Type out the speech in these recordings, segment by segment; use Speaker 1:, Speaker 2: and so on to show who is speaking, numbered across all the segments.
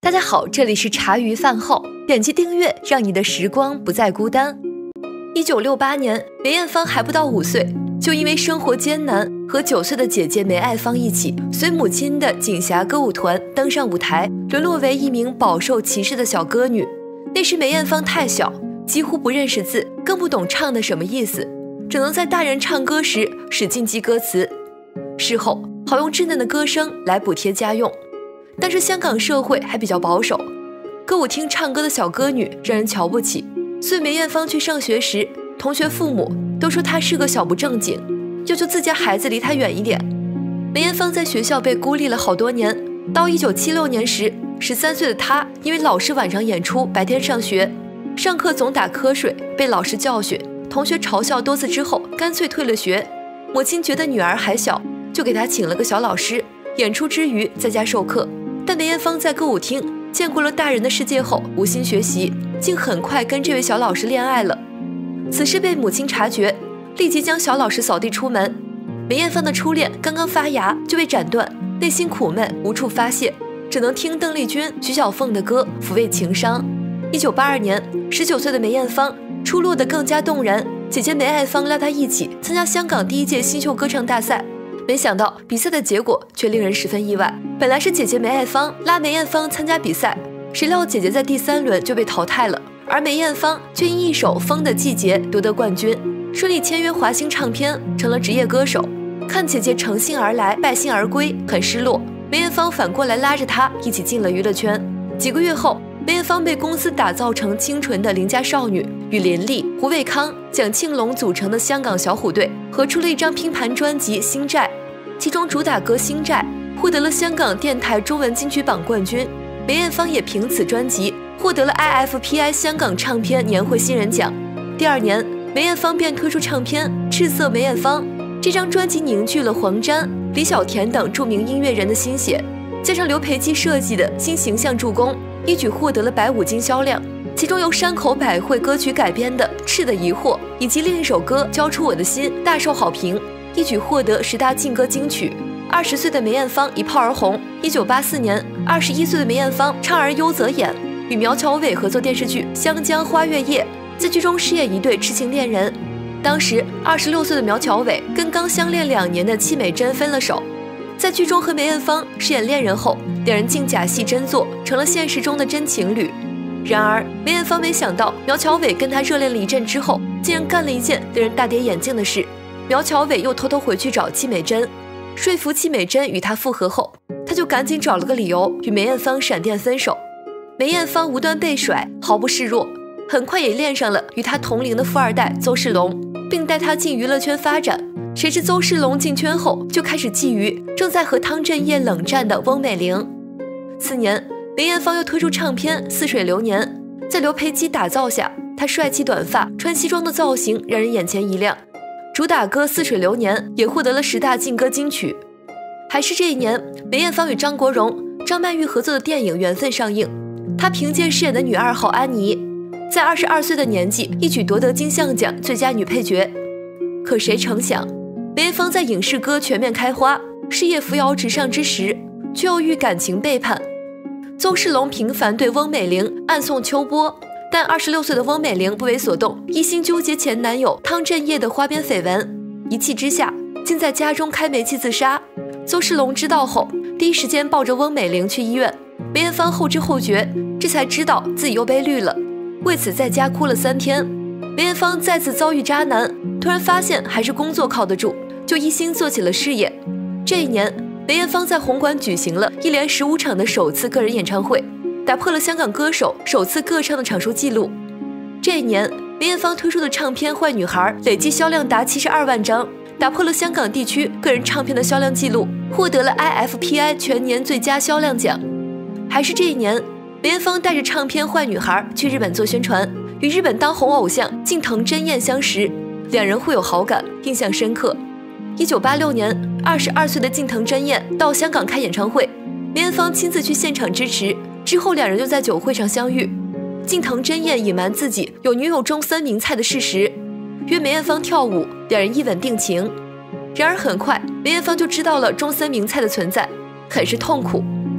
Speaker 1: 大家好，这里是茶余饭后，点击订阅，让你的时光不再孤单。1968年，梅艳芳还不到5岁，就因为生活艰难，和9岁的姐姐梅爱芳一起，随母亲的锦霞歌舞团登上舞台，沦落为一名饱受歧视的小歌女。那时梅艳芳太小，几乎不认识字，更不懂唱的什么意思，只能在大人唱歌时使劲记歌词，事后好用稚嫩的歌声来补贴家用。但是香港社会还比较保守，歌舞厅唱歌的小歌女让人瞧不起，所以梅艳芳去上学时，同学父母都说她是个小不正经，要求自家孩子离她远一点。梅艳芳在学校被孤立了好多年，到1976年时，13岁的她因为老师晚上演出，白天上学，上课总打瞌睡，被老师教训，同学嘲笑多次之后，干脆退了学。母亲觉得女儿还小，就给她请了个小老师，演出之余在家授课。但梅艳芳在歌舞厅见过了大人的世界后，无心学习，竟很快跟这位小老师恋爱了。此事被母亲察觉，立即将小老师扫地出门。梅艳芳的初恋刚刚发芽就被斩断，内心苦闷无处发泄，只能听邓丽君、徐小凤的歌抚慰情伤。1982年，19岁的梅艳芳出落得更加动人，姐姐梅爱芳拉她一起参加香港第1届新秀歌唱大赛。没想到比赛的结果却令人十分意外，本来是姐姐梅爱芳拉梅艳芳参加比赛，谁料姐姐在第3轮就被淘汰了，而梅艳芳却因一首《风的季节》夺得冠军，顺利签约华星唱片，成了职业歌手。看姐姐乘兴而来，败兴而归，很失落。梅艳芳反过来拉着她一起进了娱乐圈。几个月后，梅艳芳被公司打造成清纯的邻家少女，与林丽、胡卫康、蒋庆龙组成的香港小虎队合出了一张拼盘专辑《星债》，其中主打歌《星债》获得了香港电台中文金曲榜冠军。梅艳芳也凭此专辑获得了 IFPI 香港唱片年会新人奖。第2年，梅艳芳便推出唱片《赤色梅艳芳》，这张专辑凝聚了黄沾、李小田等著名音乐人的心血，加上刘培基设计的新形象助攻，一举获得了150金销量。其中由山口百惠歌曲改编的《赤的疑惑》以及另一首歌《交出我的心》大受好评，一举获得10大劲歌金曲。20岁的梅艳芳一炮而红。1984年，21岁的梅艳芳唱而优则演，与苗侨伟合作电视剧《湘江花月夜》，在剧中饰演一对痴情恋人。当时26岁的苗侨伟跟刚相恋2年的戚美珍分了手，在剧中和梅艳芳饰演恋人后，两人竟假戏真做，成了现实中的真情侣。然而梅艳芳没想到，苗侨伟跟她热恋了一阵之后，竟然干了一件令人大跌眼镜的事。苗侨伟又偷偷回去找戚美珍，说服戚美珍与他复合后，他就赶紧找了个理由与梅艳芳闪电分手。梅艳芳无端被甩，毫不示弱，很快也恋上了与他同龄的富二代邹世龙，并带他进娱乐圈发展。谁知邹世龙进圈后就开始觊觎正在和汤镇业冷战的翁美玲。次年，梅艳芳又推出唱片《似水流年》，在刘培基打造下，她帅气短发、穿西装的造型让人眼前一亮。主打歌《似水流年》也获得了10大劲歌金曲。还是这一年，梅艳芳与张国荣、张曼玉合作的电影《缘分》上映，她凭借饰演的女2号安妮，在22岁的年纪一举夺得金像奖最佳女配角。可谁成想，梅艳芳在影视歌全面开花、事业扶摇直上之时，却又遇感情背叛。邹世龙频繁对翁美玲暗送秋波，但26岁的翁美玲不为所动，一心纠结前男友汤镇业的花边绯闻，一气之下竟在家中开煤气自杀。邹世龙知道后，第一时间抱着翁美玲去医院。梅艳芳后知后觉，这才知道自己又被绿了，为此在家哭了3天。梅艳芳再次遭遇渣男，突然发现还是工作靠得住，就一心做起了事业。这一年，梅艳芳在红馆举行了一连15场的首次个人演唱会，打破了香港歌手首次个唱的场数纪录。这一年，梅艳芳推出的唱片《坏女孩》累计销量达72万张，打破了香港地区个人唱片的销量纪录，获得了 IFPI 全年最佳销量奖。还是这一年，梅艳芳带着唱片《坏女孩》去日本做宣传，与日本当红偶像近藤真彦相识，两人互有好感，印象深刻。1986年，22岁的近藤真彦到香港开演唱会，梅艳芳亲自去现场支持，之后两人就在酒会上相遇。近藤真彦隐瞒自己有女友中森明菜的事实，约梅艳芳跳舞，两人一吻定情。然而很快，梅艳芳就知道了中森明菜的存在，很是痛苦。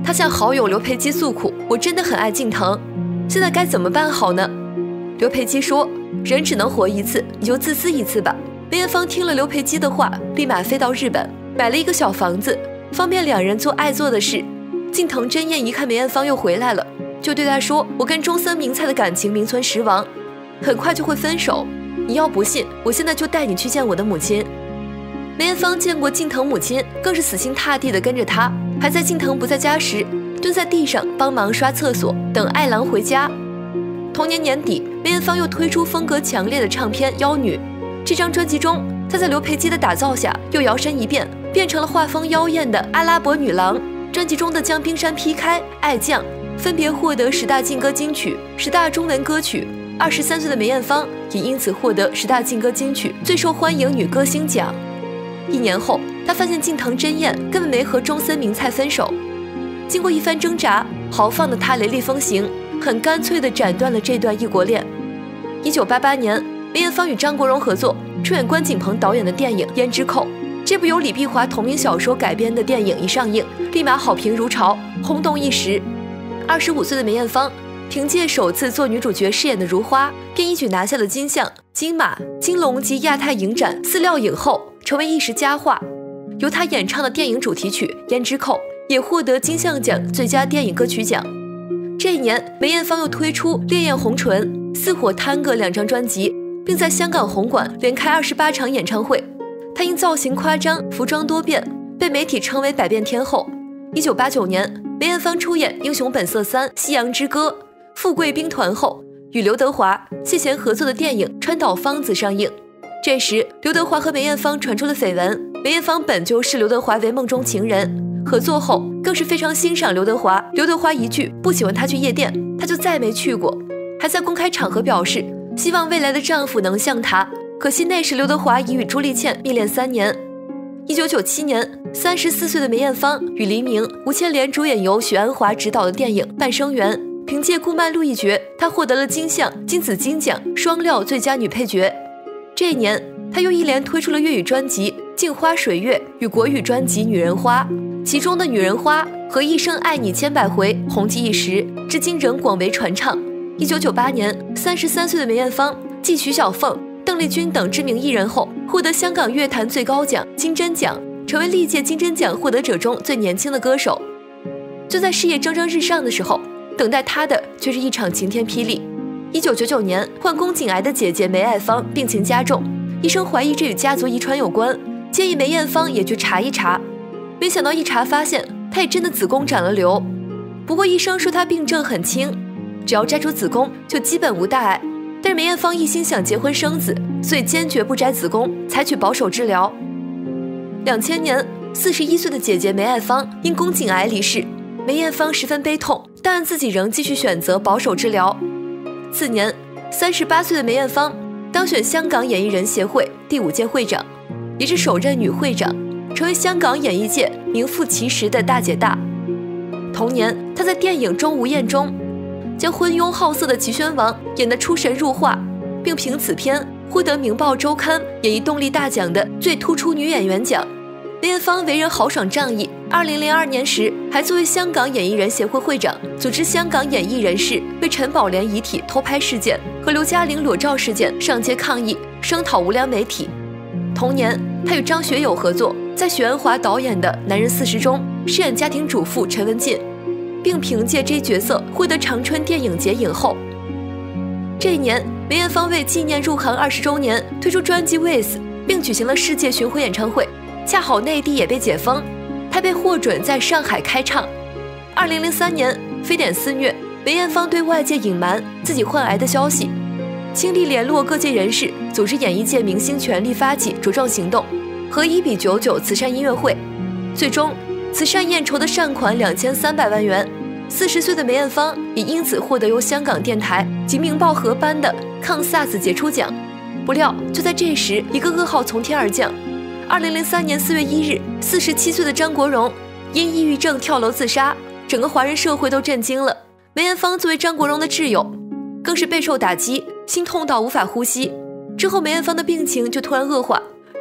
Speaker 1: 他向好友刘培基诉苦：“我真的很爱敬腾，现在该怎么办好呢？”刘培基说：“人只能活一次，你就自私一次吧。”梅艳芳听了刘培基的话，立马飞到日本，买了一个小房子，方便两人做爱做的事。近藤真彦一看梅艳芳又回来了，就对她说：“我跟中森明菜的感情名存实亡，很快就会分手。你要不信，我现在就带你去见我的母亲。”梅艳芳见过近藤母亲，更是死心塌地地跟着她，还在近藤不在家时蹲在地上帮忙刷厕所，等爱郎回家。同年年底，梅艳芳又推出风格强烈的唱片《妖女》。这张专辑中，她在刘培基的打造下又摇身一变，变成了画风妖艳的阿拉伯女郎。专辑中的《将冰山劈开》《爱将》分别获得10大劲歌金曲、10大中文歌曲。23岁的梅艳芳也因此获得10大劲歌金曲最受欢迎女歌星奖。1年后，她发现近藤真彦根本没和中森明菜分手。经过一番挣扎，豪放的她雷厉风行，很干脆地斩断了这段异国恋。1988年，梅艳芳与张国荣合作，出演关锦鹏导演的电影《胭脂扣》。这部由李碧华同名小说改编的电影一上映，立马好评如潮，轰动一时。25岁的梅艳芳凭借首次做女主角饰演的如花，便一举拿下了金像、金马、金龙及亚太影展4料影后，成为一时佳话。由她演唱的电影主题曲《胭脂扣》也获得金像奖最佳电影歌曲奖。这一年，梅艳芳又推出《烈焰红唇》《似火探戈》2张专辑，并在香港红馆连开28场演唱会。她因造型夸张、服装多变，被媒体称为百变天后。1989年，梅艳芳出演《英雄本色3：夕阳之歌》，富贵兵团后，与刘德华、谢贤合作的电影《川岛芳子》上映。这时，刘德华和梅艳芳传出了绯闻。梅艳芳本就视刘德华为梦中情人，合作后更是非常欣赏刘德华。刘德华一句不喜欢她去夜店，她就再没去过，还在公开场合表示希望未来的丈夫能像她。可惜那时刘德华已与朱丽倩蜜恋3年。1997年，34岁的梅艳芳与黎明、吴千莲主演由许鞍华执导的电影《半生缘》，凭借顾曼璐一角，她获得了金像、金紫金奖双料最佳女配角。这一年，她又一连推出了粤语专辑《镜花水月》与国语专辑《女人花》，其中的《女人花》和《一生爱你千百回》红极一时，至今仍广为传唱。1998年，33岁的梅艳芳继徐小凤、邓丽君等知名艺人后，获得香港乐坛最高奖金针奖，成为历届金针奖获得者中最年轻的歌手。就在事业蒸蒸日上的时候，等待她的却是一场晴天霹雳。1999年，患宫颈癌的姐姐梅爱芳病情加重，医生怀疑这与家族遗传有关，建议梅艳芳也去查一查。没想到一查发现，她也真的子宫长了瘤。不过医生说她病症很轻，只要摘除子宫就基本无大碍。但是梅艳芳一心想结婚生子，所以坚决不摘子宫，采取保守治疗。2000年，41岁的姐姐梅爱芳因宫颈癌离世，梅艳芳十分悲痛，但自己仍继续选择保守治疗。次年，38岁的梅艳芳当选香港演艺人协会第5届会长，也是首任女会长，成为香港演艺界名副其实的大姐大。同年，她在电影《钟无艳》中将昏庸好色的齐宣王演得出神入化，并凭此片获得《明报周刊》演艺动力大奖的最突出女演员奖。梅艳芳为人豪爽仗义，2002年时还作为香港演艺人协会会长，组织香港演艺人士为陈宝莲遗体偷拍事件和刘嘉玲裸照事件上街抗议，声讨无良媒体。同年，她与张学友合作，在许鞍华导演的《男人40》中饰演家庭主妇陈文静，并凭借这角色获得长春电影节影后。这一年，梅艳芳为纪念入行20周年推出专辑《With》，并举行了世界巡回演唱会。恰好内地也被解封，她被获准在上海开唱。2003年，非典肆虐，梅艳芳对外界隐瞒自己患癌的消息，倾力联络各界人士，组织演艺界明星全力发起茁壮行动和1:99慈善音乐会，最终慈善验筹的善款2300万元。40岁的梅艳芳也因此获得由香港电台及明报合颁的抗 SARS 杰出奖。不料就在这时，一个噩耗从天而降。2003年4月1日，47岁的张国荣因抑郁症跳楼自杀，整个华人社会都震惊了。梅艳芳作为张国荣的挚友，更是备受打击，心痛到无法呼吸。之后梅艳芳的病情就突然恶化，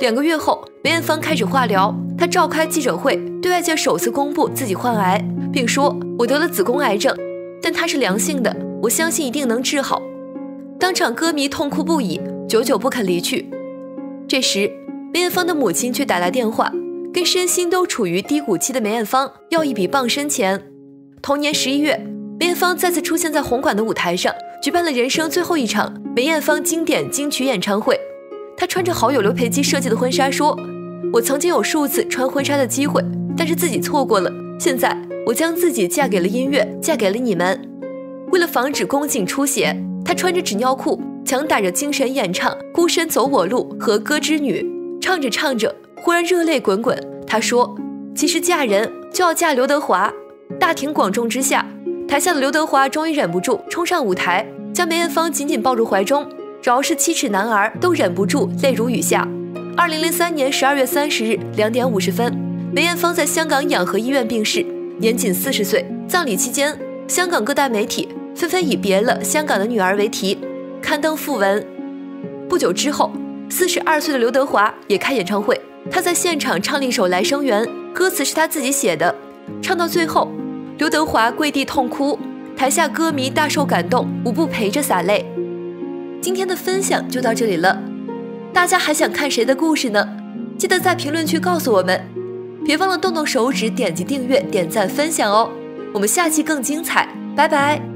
Speaker 1: 2个月后，梅艳芳开始化疗，她召开记者会，对外界首次公布自己患癌，并说：“我得了子宫癌症，但它是良性的，我相信一定能治好。”当场歌迷痛哭不已，久久不肯离去。这时，梅艳芳的母亲却打来电话，跟身心都处于低谷期的梅艳芳要一笔傍身钱。同年11月，梅艳芳再次出现在红馆的舞台上，举办了人生最后一场梅艳芳经典金曲演唱会。她穿着好友刘培基设计的婚纱说：“我曾经有数次穿婚纱的机会，但是自己错过了。现在我将自己嫁给了音乐，嫁给了你们。”为了防止宫颈出血，她穿着纸尿裤，强打着精神演唱《孤身走我路》和《歌之女》。唱着唱着，忽然热泪滚滚。她说：“其实嫁人就要嫁刘德华。”大庭广众之下，台下的刘德华终于忍不住冲上舞台，将梅艳芳紧紧抱入怀中。饶是7尺男儿都忍不住泪如雨下。2003年12月30日2点50分，梅艳芳在香港养和医院病逝，年仅40岁。葬礼期间，香港各大媒体纷纷以别了香港的女儿为题，刊登讣文。不久之后，42岁的刘德华也开演唱会，他在现场唱了一首《来生缘》，歌词是他自己写的。唱到最后，刘德华跪地痛哭，台下歌迷大受感动，无不陪着洒泪。今天的分享就到这里了，大家还想看谁的故事呢？记得在评论区告诉我们，别忘了动动手指点击订阅、点赞、分享哦。我们下期更精彩，拜拜。